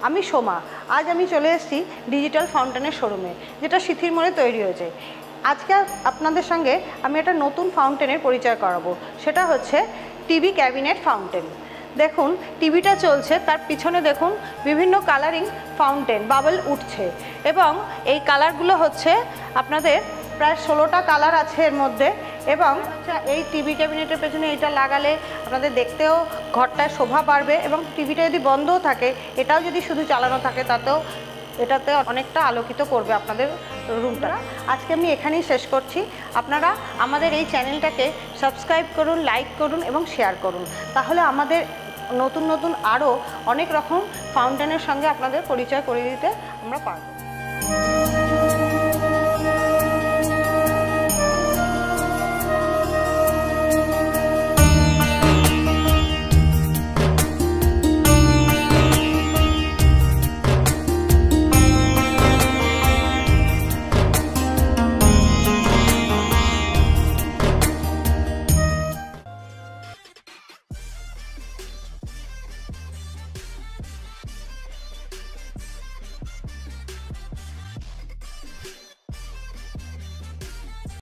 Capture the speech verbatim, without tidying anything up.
আমি সোমা। আজ আমি চলে এসেছি ডিজিটাল ফাউন্টেনের শোরুমে, যেটা সিথির মোড়ে তৈরি হয়েছে। আজকে আপনাদের সঙ্গে আমি একটা নতুন ফাউন্টেনের পরিচয় করাবো, সেটা হচ্ছে টিভি ক্যাবিনেট ফাউন্টেন। দেখুন টিভিটা চলছে, তার পিছনে দেখুন বিভিন্ন কালারিং ফাউন্টেন বাবল উঠছে, এবং এই কালারগুলো হচ্ছে আপনাদের প্রায় ষোলোটা কালার আছে এর মধ্যে। এবং এই টিভি ক্যাবিনেটের পেছনে এটা লাগালে আপনাদের দেখতেও ঘরটায় শোভা বাড়বে, এবং টিভিটা যদি বন্ধও থাকে, এটাও যদি শুধু চালানো থাকে, তাতেও এটাতে অনেকটা আলোকিত করবে আপনাদের রুমটা। আজকে আমি এখানেই শেষ করছি। আপনারা আমাদের এই চ্যানেলটাকে সাবস্ক্রাইব করুন, লাইক করুন এবং শেয়ার করুন, তাহলে আমাদের নতুন নতুন আরও অনেক রকম ফাউন্টেনের সঙ্গে আপনাদের পরিচয় করে দিতে আমরা পারব।